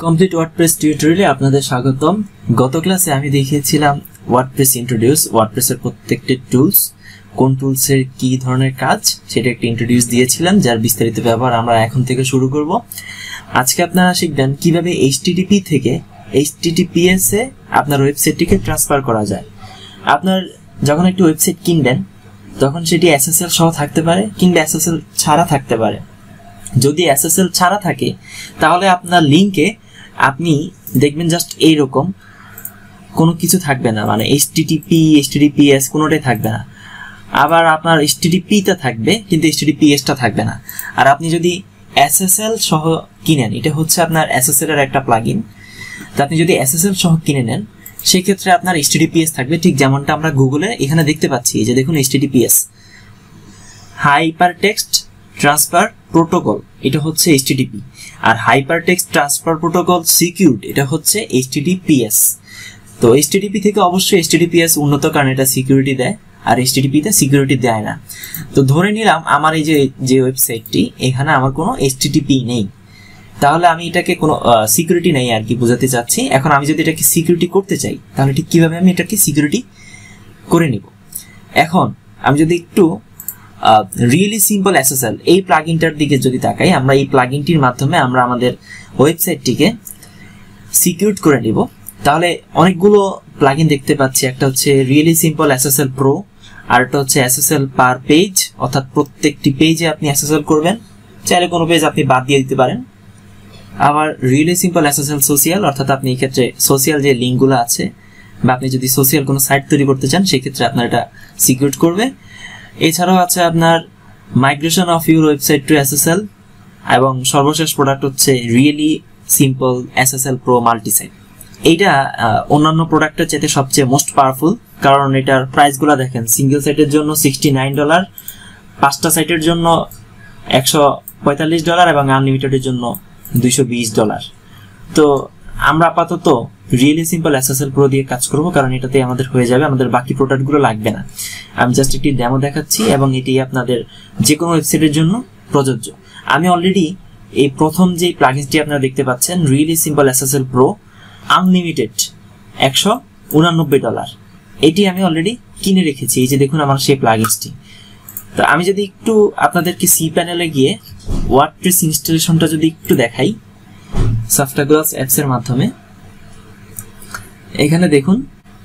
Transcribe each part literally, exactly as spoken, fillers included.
Complete WordPress টিউটোরিয়ালে আপনাদের স্বাগতম। গত ক্লাসে আমি দেখিয়েছিলাম ওয়ার্ডপ্রেস ইন্ট্রোডিউস, ওয়ার্ডপ্রেসের প্রত্যেকটি টুলস, কোন টুলসের কি ধরনের কাজ সেটা একটা ইন্ট্রোডিউস দিয়েছিলাম, যার বিস্তারিত ব্যবহার আমরা এখন থেকে শুরু করব। আজকে আপনারা শিখবেন কিভাবে এইচটিটিপি থেকে এইচটিটিপিএস এ আপনার ওয়েবসাইটটিকে ট্রান্সফার করা যায়। আপনার যখন একটি ওয়েবসাইট কিনবেন তখন সেটি এসএসএল সহ থাকতে পারে কিংবা এসএসএল ছাড়া থাকতে পারে। যদি এসএসএল ছাড়া থাকে তাহলে আপনার লিঙ্কে আপনি দেখবেন জাস্ট এইরকম কোনো কিছু থাকবে না, মানে এইচটিটিপি এইচটিটিপিএস কোনোটাই থাকবে না। আবার আপনার এইচটিটিপিটা থাকবে কিন্তু এইচটিটিপিএসটা থাকবে না। আর আপনি যদি এসএসএল সহ কিনেন, এটা হচ্ছে আপনার এসএসএল এর একটা প্লাগইন, তো আপনি যদি এসএসএল সহ কিনে নেন সেক্ষেত্রে আপনার এইচটিটিপিএস থাকবে, ঠিক যেমনটা আমরা গুগলে এখানে দেখতে পাচ্ছি। এই যে দেখুন এইচটিটিপিএস, হাইপারটেক্সট ট্রান্সফার প্রোটোকল, এটা হচ্ছে এইচটিটিপি। আর হাইপারটেক্সট ট্রান্সফার প্রোটোকল সিকিউরড, এটা হচ্ছে এইচটিটিপিএস। তো এইচটিটিপি থেকে অবশ্যই এইচটিটিপিএস উন্নত, কারণ এটা সিকিউরিটি দেয়, আর এইচটিটিপিতে সিকিউরিটি দেয় না। তো ধরে নিলাম আমার এই যে যে ওয়েবসাইটটি, এখানে আমার কোনো এইচটিটিপি নেই, তাহলে আমি এটাকে কোনো সিকিউরিটি নেই আর কি বোঝাতে চাচ্ছি। এখন আমি যদি এটাকে সিকিউরিটি করতে চাই তাহলে ঠিক কীভাবে আমি এটাকে সিকিউরিটি করে নিব। এখন আমি যদি একটু রিয়েলি সিম্পল এসএসএল এই প্লাগইনটার দিকে যদি তাকাই, আমরা এই প্লাগইনটির মাধ্যমে আমরা আমাদের ওয়েবসাইটটিকে সিকিউর করে নিব। তাহলে অনেকগুলো প্লাগইন দেখতে পাচ্ছি, একটা হচ্ছে রিয়েলি সিম্পল এসএসএল প্রো, আর একটা হচ্ছে এসএসএল পার পেজ, অর্থাৎ প্রত্যেকটি পেজে আপনি এসএসএল করবেন, চাইলে কোনো পেজ আপনি বাদ দিয়ে দিতে পারেন। আবার রিয়েলি সিম্পল এসএসএল সোশিয়াল, অর্থাৎ আপনি এই ক্ষেত্রে সোশিয়াল যে লিঙ্কগুলো আছে বা আপনি যদি সোশিয়াল কোনো সাইট তৈরি করতে চান সেক্ষেত্রে আপনার এটা সিকিউর করবে। এছাড়াও আছে আপনার migration of your website to SSL, এবং সর্বশেষ প্রোডাক্ট হচ্ছে really simple SSL pro multisite. এইটা অন্যান্য প্রোডাক্টের চাইতে সবচেয়ে মোস্ট পাওয়ারফুল, কারণ এটার প্রাইসগুলো দেখেন, সিঙ্গেল সাইটের জন্য সিক্সটি নাইন ডলার, পাঁচটা সাইটের জন্য একশো পঁয়তাল্লিশ ডলার এবং আনলিমিটেডের জন্য দুইশো বিশ ডলার। তো আমরা আপাতত রিয়েলি সিম্পল এসএসএল প্রো দিয়ে কাজ করব, কারণ এটাতে আমাদের হয়ে যাবে, আমাদের বাকি প্রোডাক্টগুলো লাগবে না। আমি জাস্ট একটি ডেমো দেখাচ্ছি এবং এটি আপনাদের যে কোনো ওয়েবসাইটের জন্য প্রযোজ্য। আমি অলরেডি এই প্রথম যে প্লাগইনটি আপনারা দেখতে পাচ্ছেন, really simple SSL pro unlimited একশো উনানব্বই ডলার, এটি আমি অলরেডি কিনে রেখেছি। এই যে দেখুন আমার সেই প্লাগইনটি। তো আমি যদি একটু আপনাদেরকে সি প্যানেলে গিয়ে ওয়ার্ডপ্রেস ইনস্টলেশনটা যদি একটু দেখাই সফটওয়্যার অ্যাপস এর মাধ্যমে, এখানে দেখুন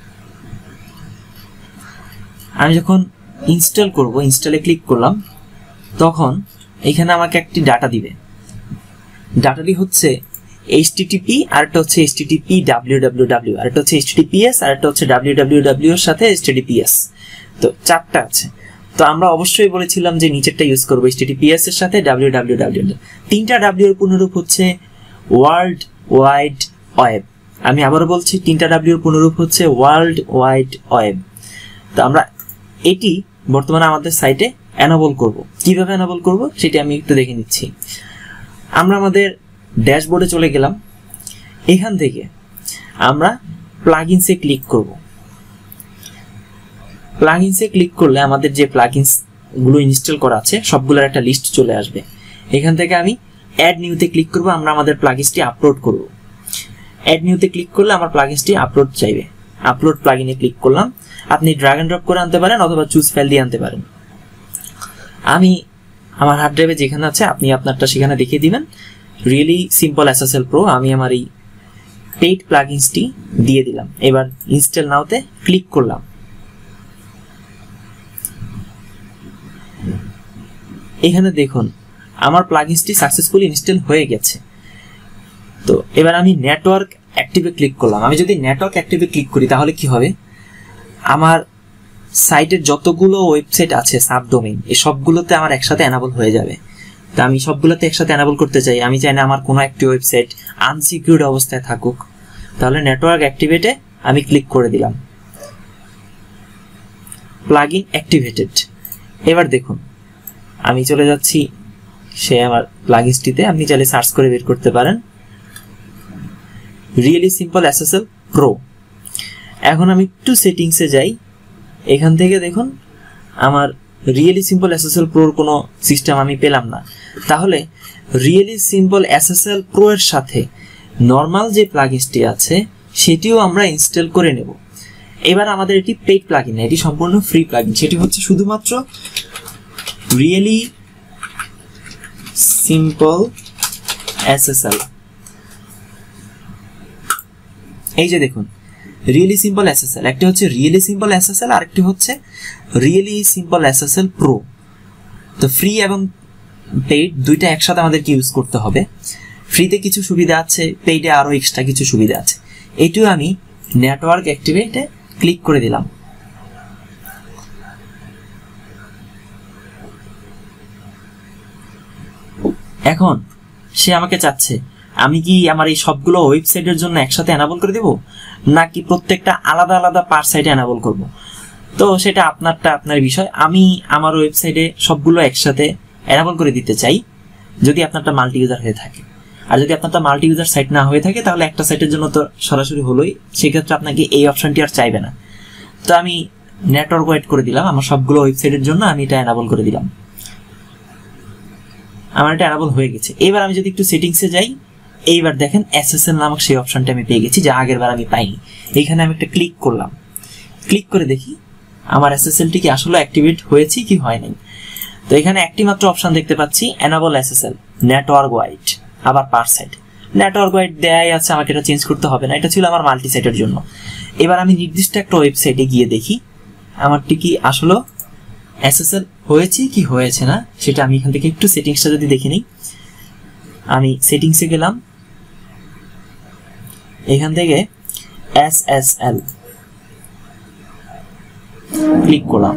আমি যখন ইনস্টল করব, ইনস্টলে ক্লিক করলাম, তখন এখানে আমাকে একটি ডাটা দিবে। ডাটাটি হচ্ছে এইচটিটিপি, আর একটা হচ্ছে এইচটিটিপি ডাব্লিউডাব্লিউডাব্লিউ, আর একটা হচ্ছে এইচটিটিপিএস, আর একটা হচ্ছে ডাব্লিউডাব্লিউডাব্লিউ এর সাথে এইচটিটিপিএস। তো চারটা আছে। তো আমরা অবশ্যই বলেছিলাম যে নিচেরটা ইউজ করবো এইচটিটিপিএস এর সাথে ডাব্লিউডাব্লিউডাব্লিউ। তিনটা ডাব্লিউ এর পুনরূপ হচ্ছে ওয়ার্ল্ড ওয়াইড ওয়েব। আমি আবারও বলছি, তিনটা ডাব্লিউ এর পুনরূপ হচ্ছে ওয়ার্ল্ড ওয়াইড ওয়েব। তো আমরা এটি বর্তমানে আমাদের সাইটে এনাবল করব। কিভাবে এনাবল করব সেটি আমি একটু দেখে নিচ্ছি। আমরা আমাদের ড্যাশবোর্ডে চলে গেলাম, এখান থেকে আমরা প্লাগইনসে ক্লিক করব। প্লাগইনসে ক্লিক করলে আমাদের যে প্লাগইনস গুলো ইনস্টল করা আছে সবগুলোর একটা লিস্ট চলে আসবে। এখান থেকে আমি অ্যাড নিউতে ক্লিক করব, আমরা আমাদের প্লাগইনসটি আপলোড করব। অ্যাড নিউতে ক্লিক করলে আমার প্লাগইনসটি আপলোড চাইবে, আপলোড প্লাগইনে ক্লিক করলাম। আপনি ড্র্যাগ এন্ড ড্রপ করে আনতে পারেন অথবা চুজ ফাইল দিয়ে আনতে পারেন। আমি আমার হার্ড ড্রাইভে যেখানে আছে আপনি আপনারটা সেখানে দেখিয়ে দিবেন। রিয়েলি সিম্পল এসএসএল প্রো, আমি আমার এই পেইড প্লাগইনসটি দিয়ে দিলাম। এবার ইনস্টল নাওতে ক্লিক করলাম। এখানে দেখুন আমার প্লাগইনসটি সাকসেসফুলি ইনস্টল হয়ে গেছে। তো এবার আমি নেটওয়ার্ক অ্যাক্টিভে ক্লিক করলাম। আমি যদি নেটওয়ার্ক অ্যাক্টিভে ক্লিক করি তাহলে কি হবে, আমার সাইটের যতগুলো ওয়েবসাইট আছে সাবডোমেইন, এই সবগুলোতে আমার একসাথে এনাবল হয়ে যাবে। তো আমি সবগুলোতে একসাথে এনাবল করতে চাই, আমি চাই না আমার কোনো একটি ওয়েবসাইট আনসিকিউরড অবস্থায় থাকুক। তাহলে নেটওয়ার্ক অ্যাক্টিভেটে আমি ক্লিক করে দিলাম, প্লাগইন অ্যাক্টিভেটেড। এবার দেখুন আমি চলে যাচ্ছি সে আমার প্লাগইনসটিতে, আপনি চাইলে সার্চ করে বের করতে পারেন রিয়েলি সিম্পল এসএসএল প্রো। এখন আমি একটু সেটিংসে যাই, এখান থেকে দেখুন আমার রিয়েলি সিম্পল এসএসএল প্রোর কোনো সিস্টেম আমি পেলাম না। তাহলে রিয়েলি সিম্পল এসএসএল প্রো এর সাথে নর্মাল যে প্লাগইনসটি আছে সেটিও আমরা ইনস্টল করে নেব। এবার আমাদের এটি পেইড প্লাগইন না, এটি সম্পূর্ণ ফ্রি প্লাগইন। সেটি হচ্ছে শুধুমাত্র রিয়েলি সিম্পল এসএসএল। এই যে দেখুন রিয়েলি সিম্পল এসএসএল, একটি হচ্ছে রিয়েলি সিম্পল এসএসএল আর একটি হচ্ছে রিয়েলি সিম্পল এসএসএল প্রো। তো ফ্রি এবং পেইড দুইটা একসাথে আমাদেরকে ইউজ করতে হবে। ফ্রিতে কিছু সুবিধা আছে, পেইডে আরো এক্সট্রা কিছু সুবিধা আছে। এটিও আমি নেটওয়ার্ক অ্যাক্টিভেটে ক্লিক করে দিলাম। এখন সে আমাকে চাচ্ছে আমি কি আমার এই সবগুলো ওয়েবসাইটের জন্য একসাথে এনাবল করে দেব নাকি প্রত্যেকটা আলাদা আলাদা পার সাইটে এনাবল করব। তো সেটা আপনারটা আপনার বিষয়। আমি আমার ওয়েবসাইটে সবগুলো একসাথে এনাবল করে দিতে চাই যদি আপনারটা মাল্টি ইউজার হয়ে থাকে। আর যদি আপনারটা মাল্টি ইউজার সাইট না হয়ে থাকে তাহলে একটা সাইটের জন্য তো সরাসরি হলোই, সেক্ষেত্রে আপনাকে এই অপশনটি আর চাইবে না। তো আমি নেটওয়ার্ক ওয়াইড করে দিলাম, আমার সবগুলো ওয়েবসাইটের জন্য আমি এটা এনাবল করে দিলাম। আমার এটা এনাবল হয়ে গেছে। এবার আমি যদি একটু সেটিংসে যাই, এইবার দেখেন এসএসএল নামক সেই অপশনটা আমি পেয়ে গেছি, যা আগের বার আমি পাইনি। এইখানে আমি একটা ক্লিক করলাম, ক্লিক করে দেখি আমার এসএসএলটি কি আসলে অ্যাক্টিভেট হয়েছে কি হয় নাই। তো এখানে একটি মাত্র অপশন দেখতে পাচ্ছি, এনাবল এসএসএল নেটওয়ার্ক ওয়াইড, আবার পার সাইট। নেটওয়ার্ক ওয়াইড দেয়াই আছে, আমাকে এটা চেঞ্জ করতে হবে না, এটা ছিল আমার মাল্টি সাইটের জন্য। এবার আমি নির্দিষ্ট একটা ওয়েবসাইটে গিয়ে দেখি আমারটি কি আসলে এসএসএল হয়েছে কি হয়েছে না সেটা আমি এখান থেকে একটু সেটিংসটা যদি দেখে নিই। আমি সেটিংসে গেলাম, এখান থেকে এসএসএল ক্লিক করলাম।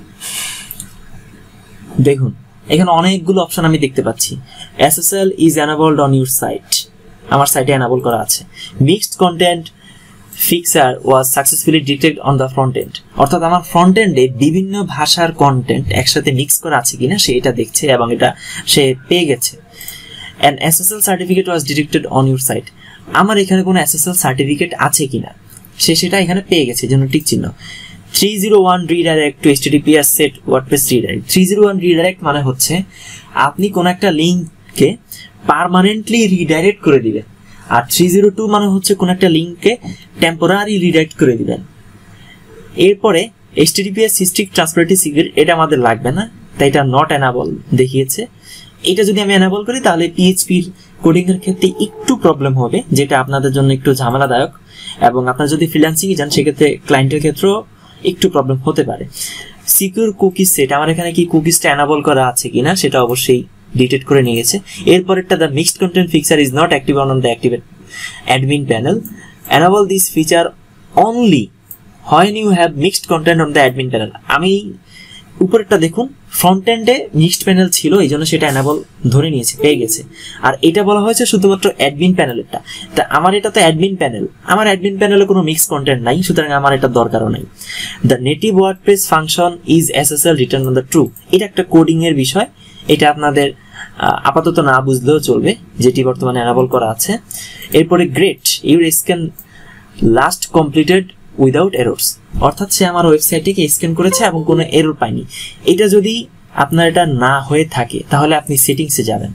দেখুন এখানে অনেকগুলো অপশন আমি দেখতে পাচ্ছি। SSL is enabled on your site, আমার সাইটে এনাবল করা আছে। Mixed content fixer was successfully detect on the front end, অর্থাৎ আমার ফ্রন্ট এন্ডে বিভিন্ন ভাষার কন্টেন্ট একসাথে মিক্স করা আছে কিনা সে এটা দেখছে এবং এটা সে পেয়ে গেছে। An SSL certificate was detected on your site, আমার এখানে কোনো এসএসএল সার্টিফিকেট আছে কিনা সে সেটা এখানে পেয়ে গেছে, জন্য টিক চিহ্ন। Three zero one redirect to HTTPS set WordPress redirect. Three zero one redirect মানে হচ্ছে আপনি কোন একটা লিঙ্ককে পার্মানেন্টলি রিডাইরেক্ট করে দিবেন, আর থ্রি জিরো টু মানে হচ্ছে কোন একটা লিঙ্ককে টেম্পোরারি রিডাইরেক্ট করে দিবেন। এরপরে এইচটিটিপিএস স্ট্রিক্ট ট্রান্সপারেন্সি সিক্রেট এটা আমাদের লাগবে না, তাই এটা নট এনাবল দেখিয়েছে। এটা যদি আমি এনাবল করি তাহলে পিএইচপির কোডিং এর ক্ষেত্রে একটু প্রবলেম হবে, যেটা আপনাদের জন্য একটু ঝামেলাদায়ক, এবং আপনারা যদি ফ্রিল্যান্সিং যান সেক্ষেত্রে ক্লায়েন্টের ক্ষেত্রেও একটু প্রবলেম হতে পারে। সিকিউর কুকিজ সেট, আমার এখানে কি কুকিজটা এনাবল করা আছে কিনা সেটা অবশ্যই ডিটেক্ট করে নিয়ে গেছে। এরপরেরটা the mixed content fixer is not active on the activate admin panel, enable this feature only when you have mixed content on the admin panel. আমি উপরেরটা দেখুন ফ্রন্ট এন্ডে মিক্সড প্যানেল ছিল, এই জন্য সেটা এনাবল ধরে নিয়েছে, পেয়ে গেছে। আর এটা বলা হয়েছে শুধুমাত্র অ্যাডমিন প্যানেলেরটা, তা আমার এটা তো অ্যাডমিন প্যানেল, আমার অ্যাডমিন প্যানেলে কোনো মিক্স কন্টেন্ট নাই, সুতরাং আমার এটা দরকারও নাই। The native WordPress function is SSL return on the true, এটা একটা কোডিং এর বিষয়, এটা আপনাদের আপাতত না বুঝলেও চলবে, যেটি বর্তমানে এনাবল করা আছে। এরপরে great your scan last completed without errors, অর্থাৎ সে আমার ওয়েবসাইটটিকে স্ক্যান করেছে এবং কোনো এরর পায়নি। এটা যদি আপনার এটা না হয়ে থাকে তাহলে আপনি সেটিংসে যাবেন,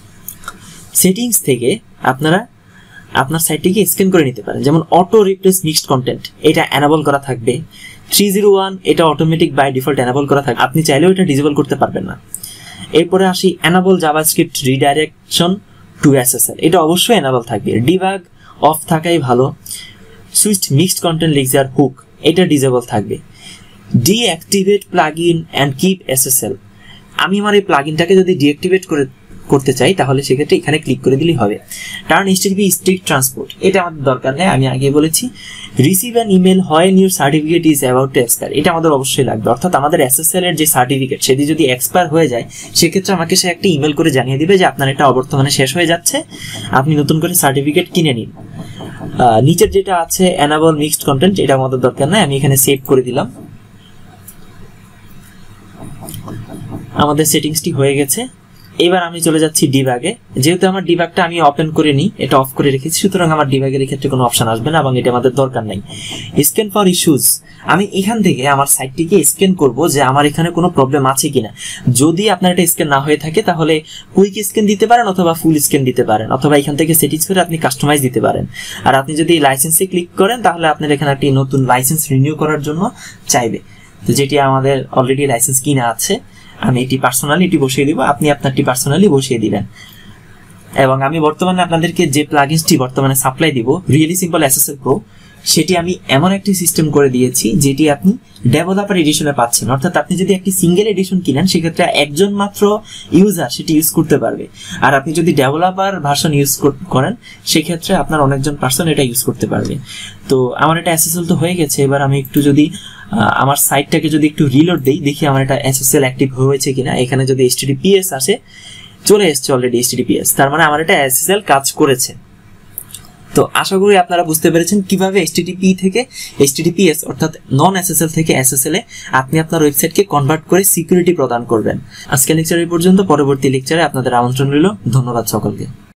সেটিংস থেকে আপনারা আপনার সাইটটিকে স্ক্যান করে নিতে পারেন। যেমন অটো রিপ্লেস মিক্সড কন্টেন্ট, এটা এনাবল করা থাকবে। থ্রি জিরো ওয়ান এটা অটোমেটিক বাই ডিফল্ট এনাবল করা থাকবে, আপনি চাইলেও এটা ডিসেবল করতে পারবেন না। এরপরে আসি enable JavaScript redirection to SSL, এটা অবশ্যই এনাবল থাকবে, ডিবাগ অফ থাকাই ভালো। Switch mixed content lecture hook, এটা ডিসেবল থাকবে। Deactivate plugin and keep SSL, আমি আমার এই প্লাগইনটাকে যদি ডিঅ্যাক্টিভেট করে করতে চাই তাহলে সেক্ষেত্রে এখানে ক্লিক করে দিলেই হবে। টার্ন এইচটিটিপি স্ট্রিক্ট ট্রান্সপোর্ট, এটা আমাদের দরকার নেই, আমি আগে বলেছি। Receive an email when your certificate is about to expire, এটা আমাদের অবশ্যই লাগবে, অর্থাৎ আমাদের এসএসএল এর যে সার্টিফিকেট সেটি যদি এক্সপায়ার হয়ে যায় সেক্ষেত্রে আমাকে সে একটা ইমেল করে জানিয়ে দিবে যে আপনার এটা অবর্তমানে শেষ হয়ে যাচ্ছে, আপনি নতুন করে সার্টিফিকেট কিনে নিন। নিচের যেটা আছে এনাবল মিক্সড কন্টেন্ট, এটা আমাদের দরকার নাই, আমি এখানে সেভ করে দিলাম। আমাদের সেটিংসটি হয়ে গেছে। এবার আমি চলে যাচ্ছি ডিবাগে। যেহেতু আমার ডিবাগটা আমি ওপেন করে নিই, এটা অফ করে রেখেছি, সুতরাং আমার ডিবাগের ক্ষেত্রে কোনো অপশন আসবে না এবং এটা আমাদের দরকার নাই। স্ক্যান ফর ইস্যুস, আমি এখান থেকে আমার সাইটটিকে স্ক্যান করব যে আমার এখানে কোনো প্রবলেম আছে কিনা। যদি আপনার এটা স্ক্যান না হয়ে থাকে তাহলে কুইক স্ক্যান দিতে পারেন অথবা ফুল স্ক্যান দিতে পারেন, অথবা এখান থেকে সেটিংস করে আপনি কাস্টমাইজ দিতে পারেন। আর আপনি যদি লাইসেন্সে ক্লিক করেন তাহলে আপনার এখানে একটি নতুন লাইসেন্স রিনিউ করার জন্য চাইবে, তো যেটি আমাদের অলরেডি লাইসেন্স কিনা আছে। আমি এটি পার্সোনালি এটি বসিয়ে দিব, আপনি আপনারটি পার্সোনালি বসিয়ে দিবেন। এবং আমি বর্তমানে আপনাদেরকে যে প্লাগইনসটি বর্তমানে সাপ্লাই দিব, রিয়েলি সিম্পল এসএসএল প্রো, সেটি আমি এমন একটি সিস্টেম করে দিয়েছি যেটি আপনি ডেভেলপার এডিশনে পাচ্ছেন। অর্থাৎ আপনি যদি একটি সিঙ্গেল এডিশন কিনেন সেক্ষেত্রে একজন মাত্র ইউজার সেটি ইউজ করতে পারবে, আর আপনি যদি ডেভেলপার ভার্সন ইউজ করেন সেক্ষেত্রে আপনার অনেকজন পার্সন এটা ইউজ করতে পারবে। তো আমার এটা এসএসএল তো হয়ে গেছে। এবার আমি একটু যদি আমার সাইটটাকে যদি একটু রিলোড দেই, দেখি আমার এটা এসএসএল অ্যাক্টিভ হয়েছে কিনা। এখানে যদি এইচটিটিপিএস আসে, চলে এসছে অলরেডি এইচটিটিপিএস, তার মানে আমার এটা এসএসএল কাজ করেছে। তো আশা করি আপনারা বুঝতে পেরেছেন কিভাবে এইচটিটিপি থেকে এইচটিটিপিএস অর্থাৎ নন এসএসএল থেকে এসএসএল এ আপনি আপনার ওয়েবসাইটকে কনভার্ট করে সিকিউরিটি প্রদান করবেন। আজকের লেকচার এই পর্যন্ত, পরবর্তী লেকচারে আপনাদের আমন্ত্রণ রইল। ধন্যবাদ সকলকে।